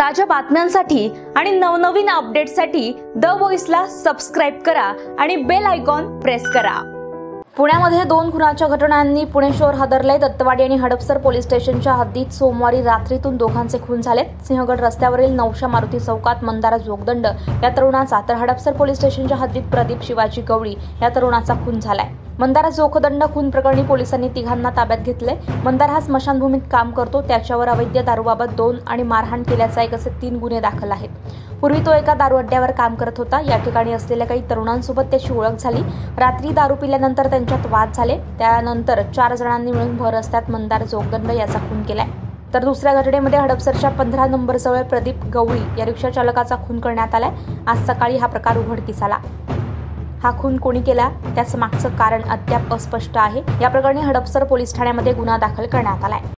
ताज्या बातम्यांसाठी आणि नवनवीन अपडेट्ससाठी द व्हॉइसला सबस्क्राइब करा आणि बेल आयकॉन प्रेस करा। पुण्यामध्ये 2 खुनाच्या घटनांनी पुणे शहर हादरले। दत्तवाडी आणि हडपसर पोलीस स्टेशनच्या हद्दीत सोमवारी रात्रीतून दोघांचे खून झालेत। सिंहगड रस्त्यावरील नवशा मारुती चौकात मंदारा जोगदंड या तरुणाचा तर हडपसर पोलीस स्टेशनच्या हद्दीत प्रदीप शिवाजी गवळी या तरुणाचा खून झालाय। मंदारा जोगदंड खून प्रकरणी पोलिसांनी तिघांना ताब्यात घेतले। मंदारा हा स्मशानभूमीत काम करतो। त्याच्यावर अवैध दारूबाबत 2 आणि मारहाण केल्याचा एक असे 3 गुन्हे दाखल आहेत। पूर्वी तो एका दारू अड्ड्यावर काम करत होता। या ठिकाणी असलेल्या काही तरुणांसोबत त्याची ओळख झाली। रात्री दारू पिल्यानंतर त्यांच्यात वाद झाले। त्यानंतर 4 जणांनी मिळून भर रस्त्यात मंदारा जोगदंड याचा खून केलाय। तर दुसऱ्या घटनेमध्ये हडपसरच्या 15 नंबर जवळ प्रदीप गवळी या रिक्षा चालकाचा खून करण्यात आलाय। आज सकाळी हा प्रकार उघडकीस आला। हा खून कोणी केला त्याचं मागचं कारण अद्याप अस्पष्ट आहे। या प्रकरणी हडपसर पोलीस ठाण्यामध्ये गुन्हा दाखल करण्यात आलाय।